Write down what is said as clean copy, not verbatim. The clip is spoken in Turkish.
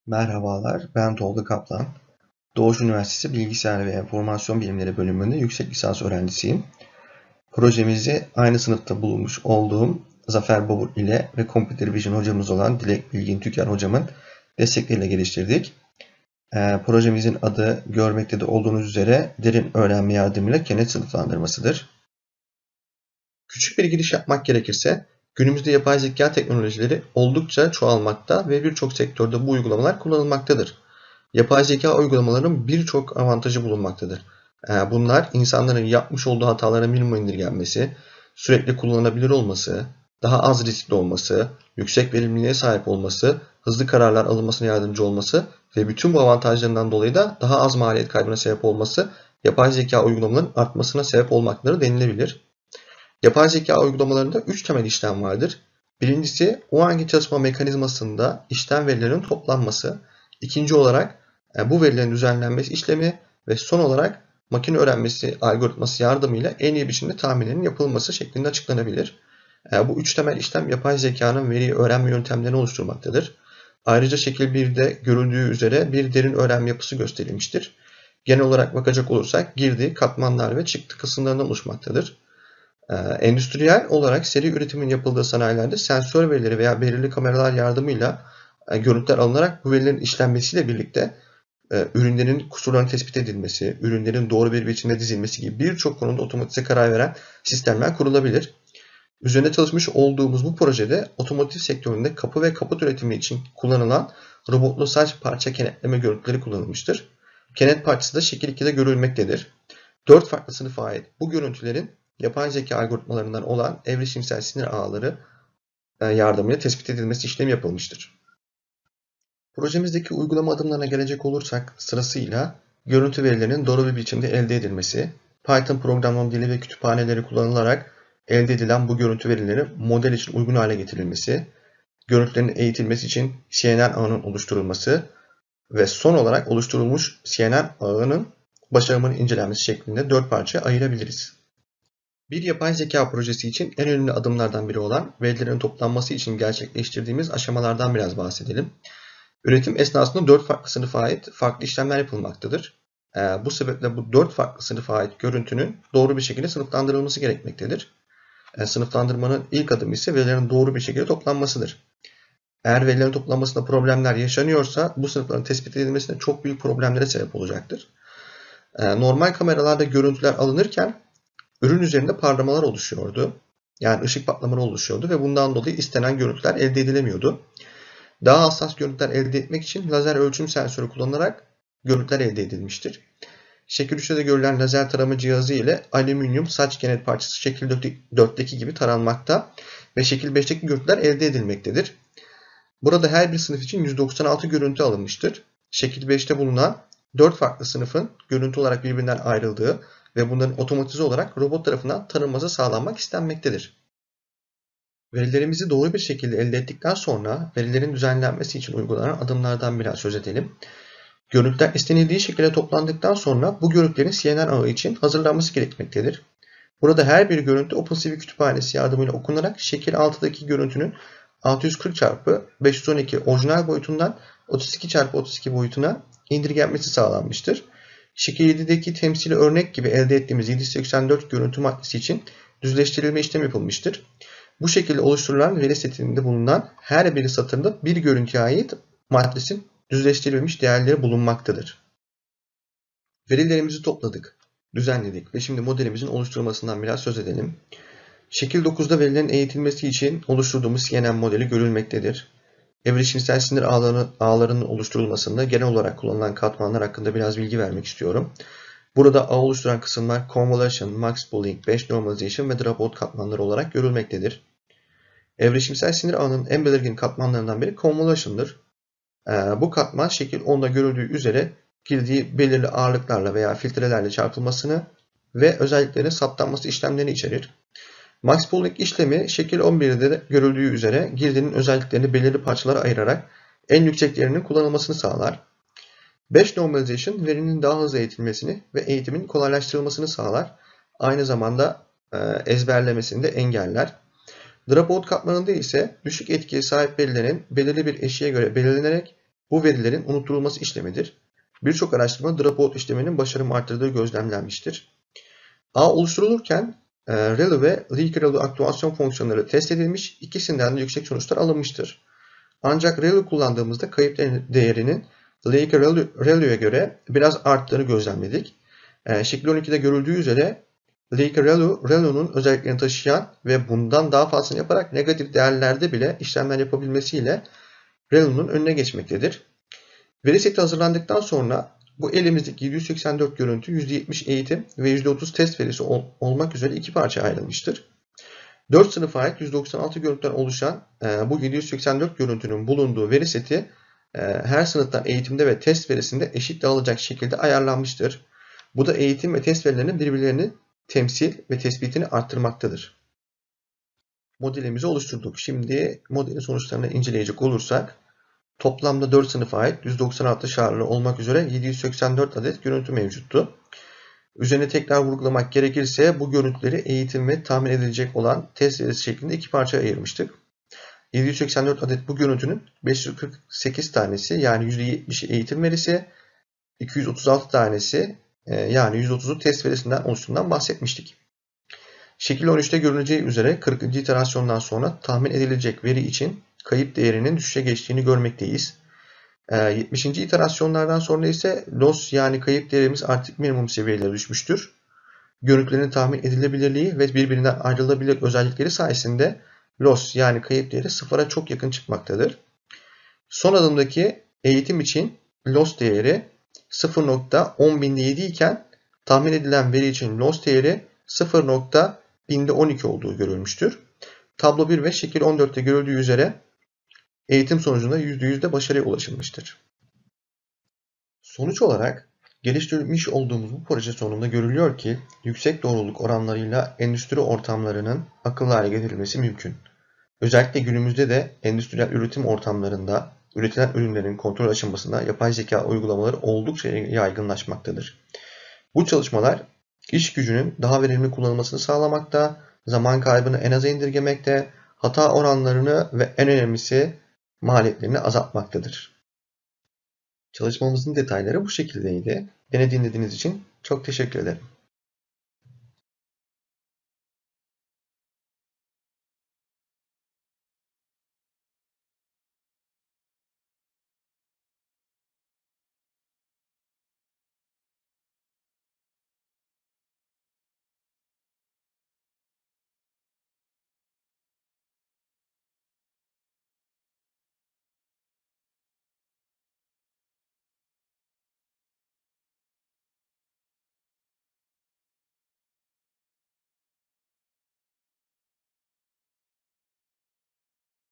Merhabalar, ben Tolga Kaplan. Doğuş Üniversitesi Bilgisayar ve Enformasyon Bilimleri bölümünde yüksek lisans öğrencisiyim. Projemizi aynı sınıfta bulunmuş olduğum Zafer Babur ile ve Computer Vision hocamız olan Dilek Bilgin Tüker hocamın destekleriyle geliştirdik. Projemizin adı görmekte de olduğunuz üzere derin öğrenme yardımıyla kenet sınıflandırmasıdır. Küçük bir giriş yapmak gerekirse, günümüzde yapay zeka teknolojileri oldukça çoğalmakta ve birçok sektörde bu uygulamalar kullanılmaktadır. Yapay zeka uygulamalarının birçok avantajı bulunmaktadır. Bunlar insanların yapmış olduğu hatalara minimuma indirgenmesi, sürekli kullanılabilir olması, daha az riskli olması, yüksek verimliliğe sahip olması, hızlı kararlar alınmasına yardımcı olması ve bütün bu avantajlarından dolayı da daha az maliyet kaybına sebep olması yapay zeka uygulamalarının artmasına sebep olmakları denilebilir. Yapay zeka uygulamalarında 3 temel işlem vardır. Birincisi o anki çalışma mekanizmasında işlem verilerinin toplanması. İkinci olarak bu verilerin düzenlenmesi işlemi ve son olarak makine öğrenmesi algoritması yardımıyla en iyi biçimde tahminlerin yapılması şeklinde açıklanabilir. Bu üç temel işlem yapay zekanın veriyi öğrenme yöntemlerini oluşturmaktadır. Ayrıca şekil 1'de görüldüğü üzere bir derin öğrenme yapısı gösterilmiştir. Genel olarak bakacak olursak girdi, katmanlar ve çıktı kısımlarından oluşmaktadır. Endüstriyel olarak seri üretimin yapıldığı sanayilerde sensör verileri veya belirli kameralar yardımıyla görüntüler alınarak bu verilerin işlenmesiyle birlikte ürünlerin kusurlarının tespit edilmesi, ürünlerin doğru bir biçimde dizilmesi gibi birçok konuda otomatize karar veren sistemler kurulabilir. Üzerinde çalışmış olduğumuz bu projede otomotiv sektöründe kapı ve kaput üretimi için kullanılan robotlu saç parça kenetleme görüntüleri kullanılmıştır. Kenet parçası da şekil 2'de görülmektedir. 4 farklı sınıfa ait bu görüntülerin yapay zeka algoritmalarından olan evrişimsel sinir ağları yardımıyla tespit edilmesi işlemi yapılmıştır. Projemizdeki uygulama adımlarına gelecek olursak sırasıyla görüntü verilerinin doğru bir biçimde elde edilmesi, Python programlama dili ve kütüphaneleri kullanılarak elde edilen bu görüntü verileri model için uygun hale getirilmesi, görüntülerin eğitilmesi için CNN ağının oluşturulması ve son olarak oluşturulmuş CNN ağının başarımının incelenmesi şeklinde 4 parçaya ayırabiliriz. Bir yapay zeka projesi için en önemli adımlardan biri olan verilerin toplanması için gerçekleştirdiğimiz aşamalardan biraz bahsedelim. Üretim esnasında 4 farklı sınıfa ait farklı işlemler yapılmaktadır. Bu sebeple bu 4 farklı sınıfa ait görüntünün doğru bir şekilde sınıflandırılması gerekmektedir. Sınıflandırmanın ilk adımı ise verilerin doğru bir şekilde toplanmasıdır. Eğer verilerin toplanmasında problemler yaşanıyorsa bu sınıfların tespit edilmesine çok büyük problemlere sebep olacaktır. Normal kameralarda görüntüler alınırken ürün üzerinde parlamalar oluşuyordu. Yani ışık patlamaları oluşuyordu ve bundan dolayı istenen görüntüler elde edilemiyordu. Daha hassas görüntüler elde etmek için lazer ölçüm sensörü kullanılarak görüntüler elde edilmiştir. Şekil 3'te de görülen lazer tarama cihazı ile alüminyum saç kenet parçası şekil 4'teki gibi taranmakta ve şekil 5'teki görüntüler elde edilmektedir. Burada her bir sınıf için 196 görüntü alınmıştır. Şekil 5'te bulunan 4 farklı sınıfın görüntü olarak birbirinden ayrıldığı ve bunların otomatize olarak robot tarafından tanınması sağlanmak istenmektedir. Verilerimizi doğru bir şekilde elde ettikten sonra verilerin düzenlenmesi için uygulanan adımlardan biraz söz edelim. Görüntüler istenildiği şekilde toplandıktan sonra bu görüntülerin CNN ağı için hazırlanması gerekmektedir. Burada her bir görüntü OpenCV kütüphanesi yardımıyla okunarak şekil 6'daki görüntünün 640x512 orijinal boyutundan 32x32 boyutuna indirgenmesi sağlanmıştır. Şekil 7'deki temsili örnek gibi elde ettiğimiz 784 görüntü maddesi için düzleştirilme işlemi yapılmıştır. Bu şekilde oluşturulan veri setinde bulunan her bir satırda bir görüntüye ait matrisin düzleştirilmiş değerleri bulunmaktadır. Verilerimizi topladık, düzenledik ve şimdi modelimizin oluşturulmasından biraz söz edelim. Şekil 9'da verilerin eğitilmesi için oluşturduğumuz CNN modeli görülmektedir. Evrişimsel sinir ağlarının oluşturulmasında genel olarak kullanılan katmanlar hakkında biraz bilgi vermek istiyorum. Burada ağ oluşturan kısımlar convolution, max pooling, batch normalization ve dropout katmanları olarak görülmektedir. Evrişimsel sinir ağının en belirgin katmanlarından biri convolution'dır. Bu katman şekil 10'da görüldüğü üzere girdiği belirli ağırlıklarla veya filtrelerle çarpılmasını ve özelliklerin saptanması işlemlerini içerir. Max pooling işlemi şekil 11'de de görüldüğü üzere girdinin özelliklerini belirli parçalara ayırarak en yüksek değerinin kullanılmasını sağlar. Batch normalization verinin daha hızlı eğitilmesini ve eğitimin kolaylaştırılmasını sağlar. Aynı zamanda ezberlemesini de engeller. Dropout katmanında ise düşük etkiye sahip verilerin belirli bir eşiğe göre belirlenerek bu verilerin unutturulması işlemidir. Birçok araştırma dropout işleminin başarımı arttırdığı gözlemlenmiştir. Ağ oluşturulurken ReLU ve Leaky-ReLU aktivasyon fonksiyonları test edilmiş, ikisinden de yüksek sonuçlar alınmıştır. Ancak ReLU kullandığımızda kayıp değerinin Leaky-ReLU'ya göre biraz arttığını gözlemledik. Şekil 12'de görüldüğü üzere Leaky-ReLU, ReLU'nun özelliklerini taşıyan ve bundan daha fazlasını yaparak negatif değerlerde bile işlemler yapabilmesiyle ReLU'nun önüne geçmektedir. Veri seti hazırlandıktan sonra bu elimizdeki 784 görüntü %70 eğitim ve %30 test verisi olmak üzere iki parçaya ayrılmıştır. 4 sınıfa ait 196 görüntüden oluşan bu 784 görüntünün bulunduğu veri seti her sınıftan eğitimde ve test verisinde eşit dağılacak şekilde ayarlanmıştır. Bu da eğitim ve test verilerinin birbirlerini temsil ve tespitini arttırmaktadır. Modelimizi oluşturduk. Şimdi modelin sonuçlarını inceleyecek olursak toplamda 4 sınıfa ait 196 şartlı olmak üzere 784 adet görüntü mevcuttu. Üzerine tekrar vurgulamak gerekirse bu görüntüleri eğitim ve tahmin edilecek olan test verisi şeklinde iki parçaya ayırmıştık. 784 adet bu görüntünün 548 tanesi yani %70'i eğitim verisi, 236 tanesi yani %30'u test verisinden oluştuğundan bahsetmiştik. Şekil 13'te görüneceği üzere 40. iterasyondan sonra tahmin edilecek veri için kayıp değerinin düşüşe geçtiğini görmekteyiz. 70. iterasyonlardan sonra ise loss yani kayıp değerimiz artık minimum seviyelere düşmüştür. Görüntülerin tahmin edilebilirliği ve birbirinden ayrılabilir özellikleri sayesinde loss yani kayıp değeri sıfıra çok yakın çıkmaktadır. Son adımdaki eğitim için loss değeri 0.10.007 iken tahmin edilen veri için loss değeri 0.1012 olduğu görülmüştür. Tablo 1 ve şekil 14'te görüldüğü üzere eğitim sonucunda %100'de başarıya ulaşılmıştır. Sonuç olarak geliştirmiş olduğumuz bu proje sonunda görülüyor ki yüksek doğruluk oranlarıyla endüstri ortamlarının akıllı hale getirilmesi mümkün. Özellikle günümüzde de endüstriyel üretim ortamlarında üretilen ürünlerin kontrol aşamasında yapay zeka uygulamaları oldukça yaygınlaşmaktadır. Bu çalışmalar iş gücünün daha verimli kullanılmasını sağlamakta, zaman kaybını en aza indirgemekte, hata oranlarını ve en önemlisi maliyetlerini azaltmaktadır. Çalışmamızın detayları bu şekildeydi. Beni dinlediğiniz için çok teşekkür ederim.